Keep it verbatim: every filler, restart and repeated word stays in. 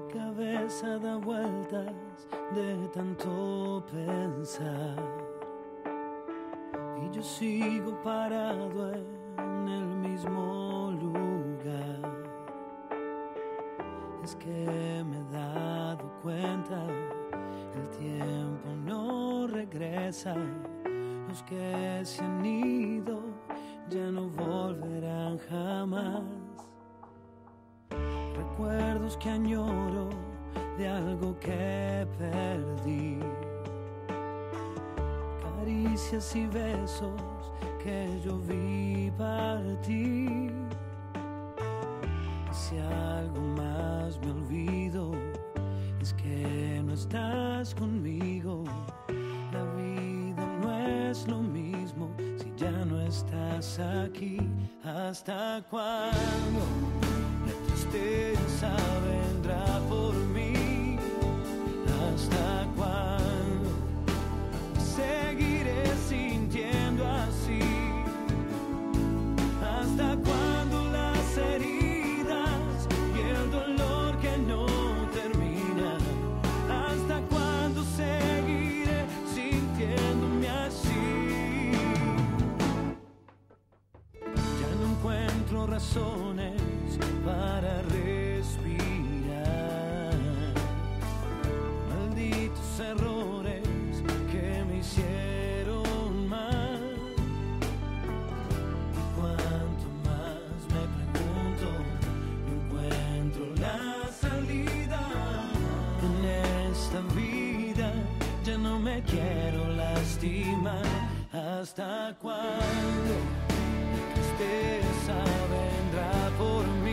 cabeza da vueltas de tanto pensar y yo sigo parado en el mismo lugar. Es que me he dado cuenta, el tiempo no regresa. Los que se han ido ya no volverán jamás. Recuerdos que añoro de algo que perdí, caricias y besos que yo vi partir. Si algo más me olvido, es que no estás conmigo. La vida no es lo mismo si ya no estás aquí. ¿Hasta cuándo la tristeza vendrá por mí? ¿Hasta cuándo seguiré sintiendo así? ¿Hasta cuándo las heridas y el dolor que no termina? ¿Hasta cuándo seguiré sintiéndome así? Ya no encuentro razones para respirar. Malditos errores que me hicieron mal. Y cuanto más me pregunto, no encuentro la salida. En esta vida ya no me quiero lastimar. ¿Hasta cuándo la tristeza vendrá por mí?